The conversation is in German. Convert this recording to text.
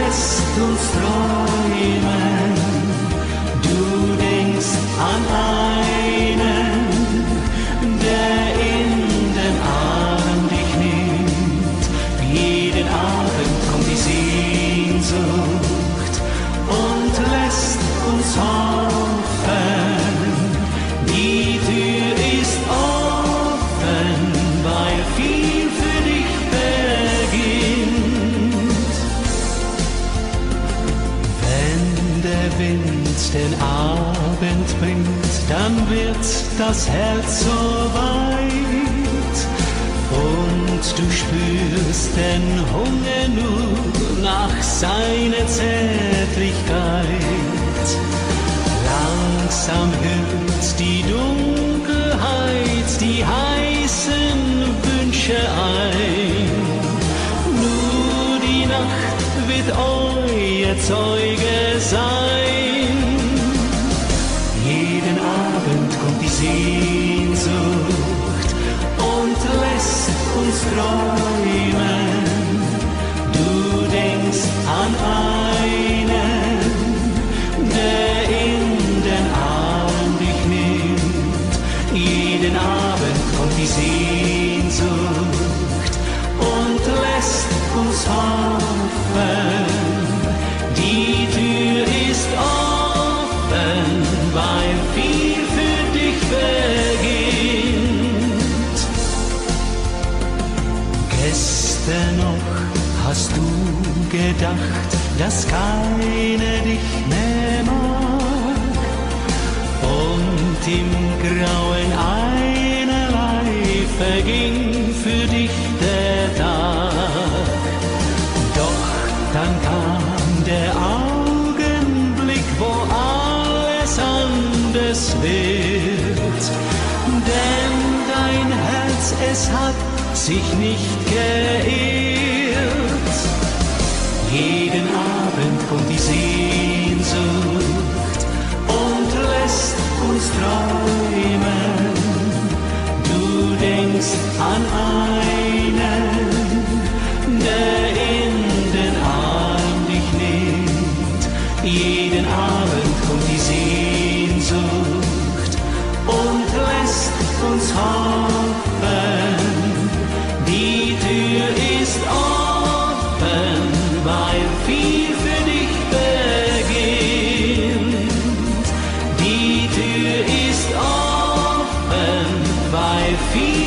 lässt uns träumen. Du denkst an einen, der in den Arm dich nimmt. Jeden Abend kommt die Sehnsucht und lässt uns hoffen. Die Tür ist offen, weil viel für dich beginnt. Wenn der Wind den Abend bringt, dann wird das Herz so weit und du spürst den Hunger nur nach seiner Zärtlichkeit. Langsam hüllt die Dunkelheit die heißen Wünsche ein. Nur die Nacht wird euer Zeuge sein. Jeden Abend kommt die Sehnsucht und lässt uns träumen. Du denkst an einen, der in den Arm dich nimmt. Jeden Abend kommt die Sehnsucht und lässt uns hoffen. Die Tür ist offen, weil viel für dich beginnt. Gestern noch hast du gedacht, dass keiner dich mehr mag und im Grauen einerlei verging für dich der Tag. Doch dann kam der Augenblick, wo alles anders wird, denn dein Herz, es hat sich nicht geirrt. Jeden Abend kommt die Sehnsucht und lässt uns träumen. Du denkst an einen, der in den Arm dich nimmt. Jeden Abend kommt die Sehnsucht und lässt uns hoffen. Die Tür ist offen, weil viel für dich beginnt. Die Tür ist offen, weil viel